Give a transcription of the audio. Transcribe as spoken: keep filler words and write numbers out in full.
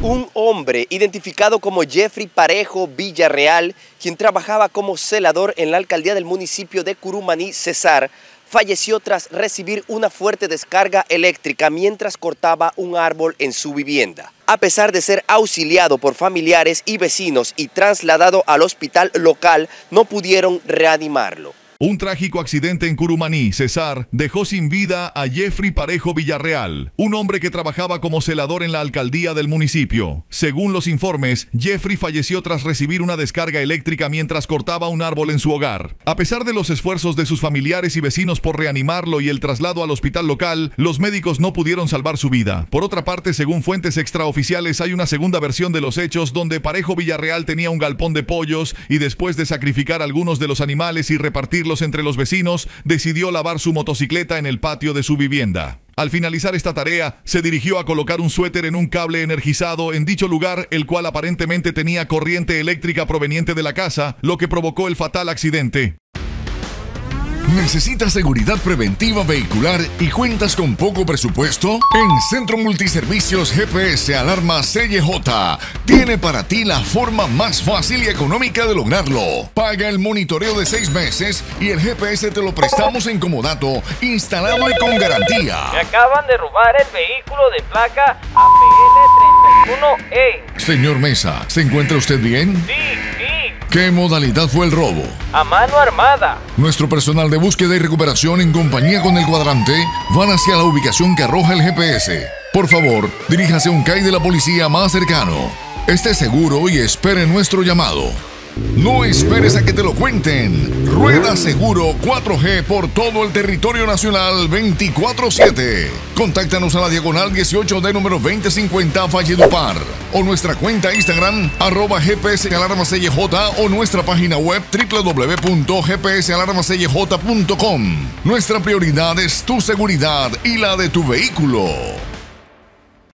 Un hombre identificado como Jeffrey Parejo Villarreal, quien trabajaba como celador en la alcaldía del municipio de Curumaní, Cesar, falleció tras recibir una fuerte descarga eléctrica mientras cortaba un árbol en su vivienda. A pesar de ser auxiliado por familiares y vecinos y trasladado al hospital local, no pudieron reanimarlo. Un trágico accidente en Curumaní, Cesar, dejó sin vida a Jeffrey Parejo Villarreal, un hombre que trabajaba como celador en la alcaldía del municipio. Según los informes, Jeffrey falleció tras recibir una descarga eléctrica mientras cortaba un árbol en su hogar. A pesar de los esfuerzos de sus familiares y vecinos por reanimarlo y el traslado al hospital local, los médicos no pudieron salvar su vida. Por otra parte, según fuentes extraoficiales, hay una segunda versión de los hechos donde Parejo Villarreal tenía un galpón de pollos y después de sacrificar algunos de los animales y repartirlos entre los vecinos, decidió lavar su motocicleta en el patio de su vivienda. Al finalizar esta tarea, se dirigió a colocar un suéter en un cable energizado en dicho lugar, el cual aparentemente tenía corriente eléctrica proveniente de la casa, lo que provocó el fatal accidente. ¿Necesitas seguridad preventiva vehicular y cuentas con poco presupuesto? En Centro Multiservicios G P S Alarma C Y J tiene para ti la forma más fácil y económica de lograrlo. Paga el monitoreo de seis meses y el G P S te lo prestamos en comodato, instalado y con garantía. Me acaban de robar el vehículo de placa A P L treinta y uno E. Señor Mesa, ¿se encuentra usted bien? Sí, sí. ¿Qué modalidad fue el robo? A mano armada. Nuestro personal de búsqueda y recuperación en compañía con el cuadrante van hacia la ubicación que arroja el G P S. Por favor, diríjase a un C A I de la policía más cercano. Esté seguro y espere nuestro llamado. No esperes a que te lo cuenten. Rueda seguro cuatro G por todo el territorio nacional veinticuatro siete. Contáctanos a la diagonal dieciocho D número veinte cincuenta Valledupar o nuestra cuenta Instagram arroba G P S Alarma C Y J o nuestra página web w w w punto g p s alarma c y j punto com. Nuestra prioridad es tu seguridad y la de tu vehículo.